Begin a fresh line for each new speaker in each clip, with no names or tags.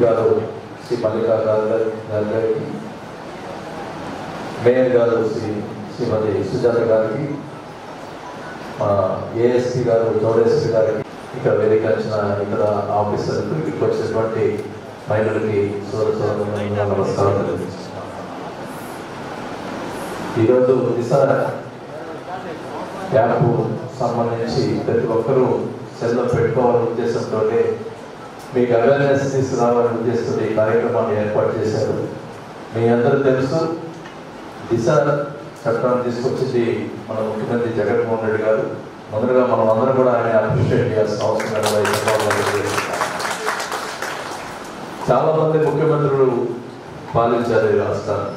గారు శ్రీ మల్లికా గారికి, మేయర్ గారు శ్రీమతి సుజాత గారికి, మా ఏఎస్పీ గారు చౌడేశ్వరి గారికి, ఇక్కడ వేదిక వచ్చిన ఇతర ఆఫీసర్లకు, ఇక్కడికి వచ్చినటువంటి మహిళలకి సోదరులకు నమస్కారం తెలియజేస్తున్నాను. ఈరోజు దిశ యాప్ సంబంధించి ప్రతి ఒక్కరూ సెల్లో పెట్టుకోవాలనే ఉద్దేశంతో, మీకు అవేర్నెస్ తీసుకురావాలనే ఉద్దేశంతో ఈ కార్యక్రమాన్ని ఏర్పాటు చేశారు. మీ అందరూ తెలుసు, దిశ చట్టాన్ని తీసుకొచ్చింది మన ముఖ్యమంత్రి జగన్మోహన్ రెడ్డి గారు. మొదటగా మనం అందరం కూడా ఆయన అప్రిషియేట్ చేయాల్సిన అవసరం. చాలా మంది ముఖ్యమంత్రులు పాలించారు ఈ రాష్ట్రాన్ని.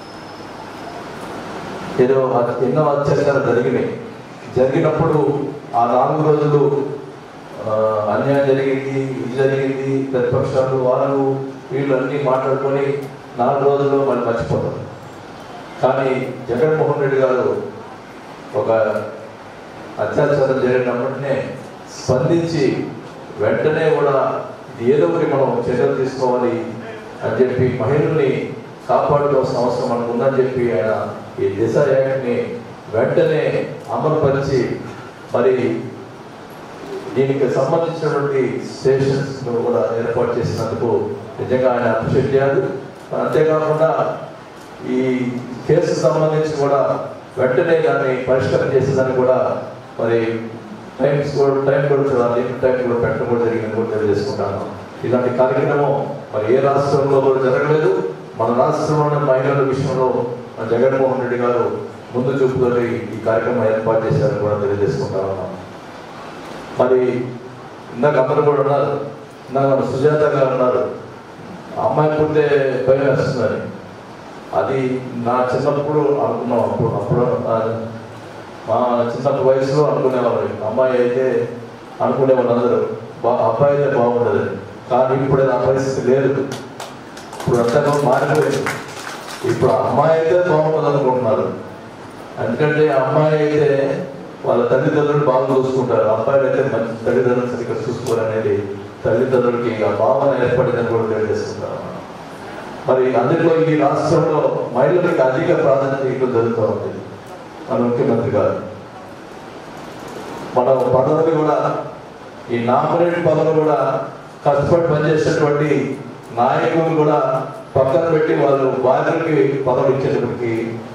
ఏదో ఎన్నో అత్యాచారాలు జరిగినప్పుడు ఆ 4 రోజులు అన్యాయం జరిగింది, ఇది జరిగింది, ప్రతిపక్షాలు వాళ్ళు వీళ్ళు అన్నీ మాట్లాడుకొని 4 రోజుల్లో మళ్ళీ మర్చిపోతారు. కానీ జగన్మోహన్ రెడ్డి గారు ఒక అత్యాచారం జరిగినప్పటినే స్పందించి వెంటనే కూడా ఏదో ఒకటి మనం చర్యలు తీసుకోవాలి అని చెప్పి మహిళల్ని కాపాడుకోవాల్సిన అవసరం మనకు ఉందని చెప్పి ఆయన ఈ దిశ యాక్ట్ని వెంటనే అమలుపరిచి మరి దీనికి సంబంధించినటువంటి స్టేషన్స్ కూడా ఏర్పాటు చేసినందుకు నిజంగా ఆయన అప్రిషియేట్ చేయాలి. అంతేకాకుండా ఈ కేసు సంబంధించి కూడా వెంటనే దాన్ని పరిష్కారం చేసేదాన్ని కూడా మరి టైం కూడా చూడాలి, టైం కూడా పెట్టడం కూడా జరిగిందని కూడా తెలియజేసుకుంటాను. ఇలాంటి కార్యక్రమం మరి ఏ రాష్ట్రంలో కూడా జరగలేదు. మన రాష్ట్రంలోని మహిళల విషయంలో మన జగన్మోహన్ రెడ్డి గారు ముందు చూపుతో ఈ కార్యక్రమం ఏర్పాటు చేశారని కూడా తెలియజేసుకుంటా ఉన్నాం. మరి ఇందాక అందరూ కూడా ఉన్నారు, ఇందాక మన సుజాత గారు ఉన్నారు, అమ్మాయి పుట్టే భయం వేస్తుందని. అది నా చిన్నప్పుడు అనుకున్నాం. అప్పుడు మా చిన్నప్పుడు వయసులో అనుకునేవాళ్ళు, అమ్మాయి అయితే అనుకునేవాళ్ళు అందరూ, అబ్బాయి అయితే బాగుండదు. కానీ ఇప్పుడు ఆ పరిస్థితి లేదు. ఇప్పుడు అంతా మారిపోయింది. ఇప్పుడు అమ్మాయి అయితే బాగుంటుంది అనుకుంటున్నారు. ఎందుకంటే అమ్మాయి అయితే వాళ్ళ తల్లిదండ్రులు బాగా చూసుకుంటారు, అబ్బాయిలు అయితే మంచి తల్లిదండ్రులు సరిగ్గా చూసుకోవాలనేది తల్లిదండ్రులకి ఆ భావన ఏర్పడిందని కూడా తెలియజేసుకుంటారు. మరి అందులో ఈ రాష్ట్రంలో మహిళలకు అధిక ప్రాధాన్యత ఇవ్వడం జరుగుతూ ఉంది. మన ముఖ్యమంత్రి గారు మన పదవులు కూడా, ఈ నామినేట్ పదవులు కూడా కష్టపడి పనిచేసేటువంటి నాయకులు కూడా పక్కన పెట్టి వాళ్ళు భార్యలకి పదవులు ఇచ్చేటప్పటికి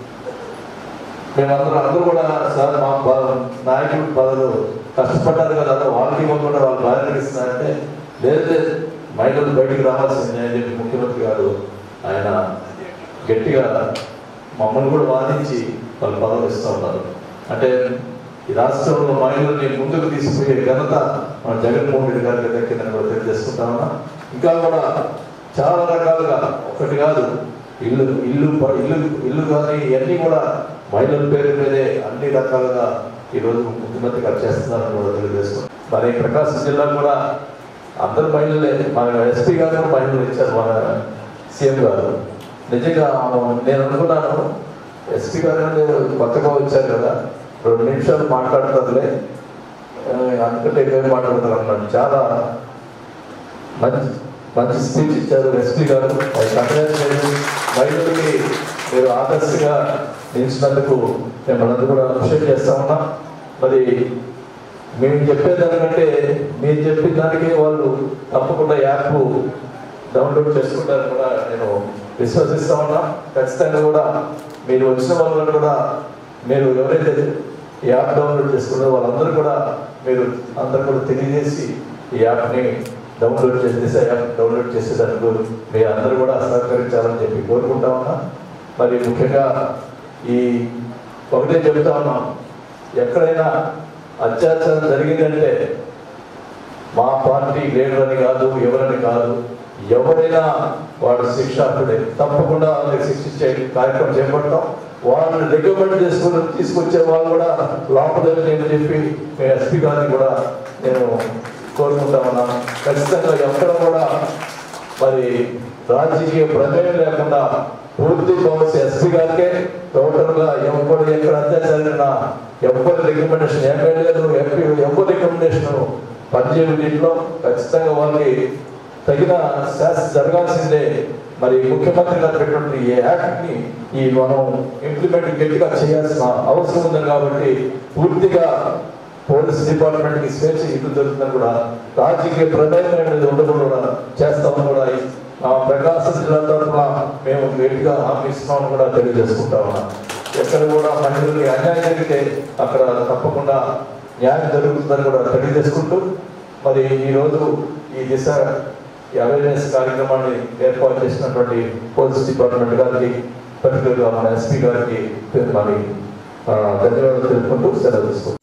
అందరూ కూడా సార్ మా నాయకుడి పదవులు కష్టపడ్డారు కదా, వాళ్ళకి ఇవ్వకుండా వాళ్ళు భార్యలకు ఇస్తున్నారంటే లేదు, మహిళలు బయటికి రావాల్సిందే అని చెప్పి ముఖ్యమంత్రి గారు ఆయన గట్టిగా మమ్మల్ని కూడా వాదించి వాళ్ళు పదవులు ఇస్తూ ఉన్నారు. అంటే ఈ రాష్ట్రంలో మహిళల్ని ముందుకు తీసుకుపోయే ఘనత మన జగన్మోహన్ రెడ్డి గారికి దక్కిందని కూడా తెలియజేసుకుంటా ఉన్నా. ఇంకా కూడా చాలా రకాలుగా, ఒకటి కాదు, ఇల్లు కానీ ఇవన్నీ కూడా మహిళల పేరు మీదే అన్ని రకాలుగా ఈరోజు ముఖ్యమంత్రి గారు చేస్తున్నారని కూడా తెలియజేసుకుంటాం. మరి ప్రకాశం జిల్లా కూడా అందరు మహిళలే, మన ఎస్పీ గారు కూడా మహిళలు ఇచ్చారు మన సీఎం గారు. నిజంగా నేను అనుకున్నాను, ఎస్పీ గారు కొత్తగా వచ్చారు కదా, 2 నిమిషాలు మాట్లాడుతుందిలే, అందుకంటే ఎక్కువ మాట్లాడుతారు అన్నాడు. చాలా మంచి స్పీచ్ ఇచ్చారు ఎస్పీ గారు. మహిళలకి మీరు ఆదర్శంగా నిలిచినందుకు మేము అందరూ కూడా అప్రిషియేట్ చేస్తా ఉన్నాం. మరి మేము చెప్పేదానికంటే మీరు చెప్పిన దానికే వాళ్ళు తప్పకుండా యాప్ డౌన్లోడ్ చేసుకుంటారని కూడా నేను విశ్వసిస్తా ఉన్నా. ఖచ్చితంగా కూడా మీరు వచ్చిన వాళ్ళు కూడా, మీరు ఎవరైతే ఈ యాప్ డౌన్లోడ్ చేసుకున్నారో వాళ్ళందరూ కూడా మీరు అందరూ కూడా తెలియజేసి ఈ యాప్ని డౌన్లోడ్ చేసేదానికి మీరు అందరూ కూడా సహకరించాలని చెప్పి కోరుకుంటా ఉన్నా. మరి ముఖ్యంగా ఈ ఒకటే చెబుతా ఉన్నాం, ఎక్కడైనా అత్యాచారం జరిగిందంటే మా పార్టీ లీడర్ అని కాదు, ఎవరని కాదు, ఎవరైనా వాడు శిక్షార్హుడే. తప్పకుండా వాళ్ళకి శిక్షించే కార్యక్రమం చేపడతాం. వాళ్ళని రికమెండ్ చేసుకుని తీసుకొచ్చే వాళ్ళు కూడా లోపలని చెప్పి ఎస్పీ గారిని కూడా నేను కోరుకుంటా ఉన్నాను. ఖచ్చితంగా ఎక్కడ కూడా మరి రాజకీయ ప్రమేయం లేకుండా పూర్తి పవర్స్ ఎస్పీ గారికే, టోటల్గా ఎవరు ఎక్కడ అత్యాచారైనా ఎవరి రికమెండేషన్, ఎమ్మెల్యేలు ఎంపీ ఎవరి రికమెండేషన్ పనిచేయడం, దీంట్లో ఖచ్చితంగా వాళ్ళకి తగిన శాస్త్ర జరగాల్సిందే. మరి ముఖ్యమంత్రి గారు పెట్టినటువంటి ఈ యాక్ట్ని మనం ఇంప్లిమెంట్ గట్టిగా చేయాల్సిన అవసరం ఉంది. కాబట్టి పూర్తిగా పోలీస్ డిపార్ట్మెంట్కి స్వేచ్ఛ ఇటు జరుగుతుందని కూడా, రాజకీయ ప్రమేయం అనేది ఉండకుండా చేస్తామని కూడా ప్రకాశం జిల్లా తరఫున మేము గట్టిగా హామీ ఇస్తున్నామని కూడా తెలియజేసుకుంటా ఉన్నాం. ఎక్కడ కూడా మహిళలకి అన్యాయం జరిగితే అక్కడ తప్పకుండా న్యాయం జరుగుతుందని కూడా తెలియజేసుకుంటూ, మరి ఈరోజు ఈ దిశ అవేర్నెస్ కార్యక్రమాన్ని ఏర్పాటు చేసినటువంటి పోలీస్ డిపార్ట్మెంట్ గారికి, పర్టికులర్గా మన ఎస్పీ గారికి మరి ధన్యవాదాలు తెలుపుకుంటూ సెలవు తీసుకుంటాం.